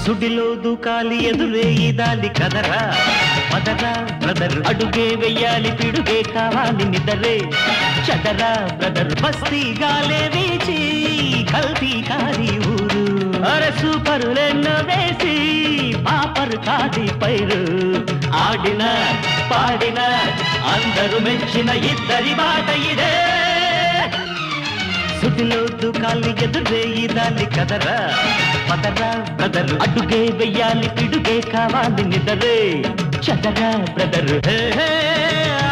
సుడిలో దూకాలి ఎదురే ఈదాలి కదరా పదరా బ్రదర్ అడుగే వెయ్యాలి పిడుగే కావాలి నిదరే చదరా బ్రదర్ బస్తీ గాలే వీచి కల్తీ కాది ఊరు అరే సూపరులెన్నో వేసి పాపరు కాది పైరు ఆడిన పాడిన అందరూ మెచ్చిన ఇద్దరి మాట ఇదే సుడిలో దూకాలి ఎదురే ఈదాలి కదరా పదరా బ్రదర్ అడుగే వెయ్యాలి పిడుగే కావాలి నిదరే చదరా బ్రదర్